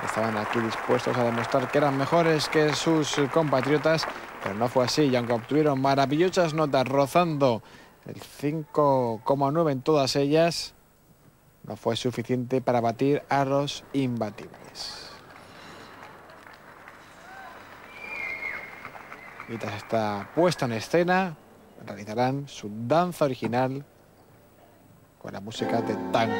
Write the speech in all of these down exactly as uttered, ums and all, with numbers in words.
estaban aquí dispuestos a demostrar que eran mejores que sus compatriotas, pero no fue así, y aunque obtuvieron maravillosas notas rozando el cinco coma nueve en todas ellas, no fue suficiente para batir a los imbatibles. Y tras esta puesta en escena, realizarán su danza original con la música de tango.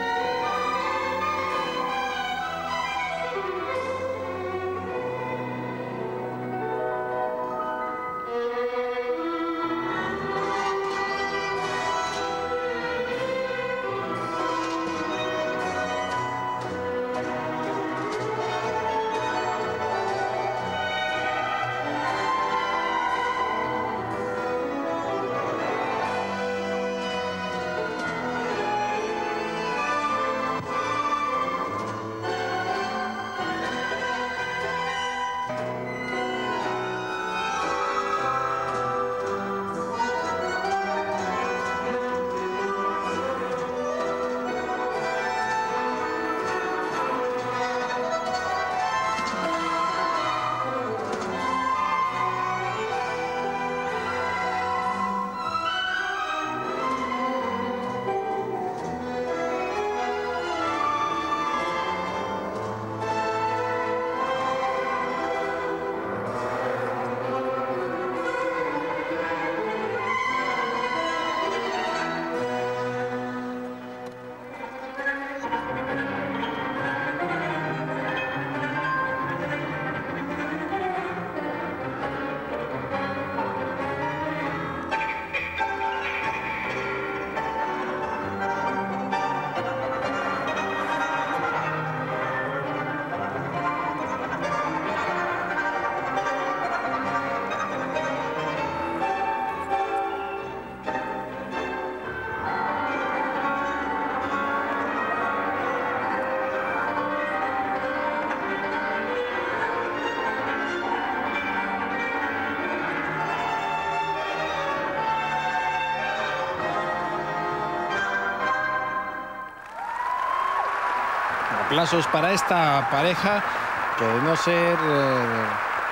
Aplausos para esta pareja que, de no ser eh,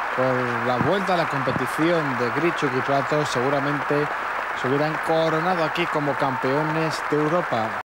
por la vuelta a la competición de Grischuk y Platos, seguramente se hubieran coronado aquí como campeones de Europa.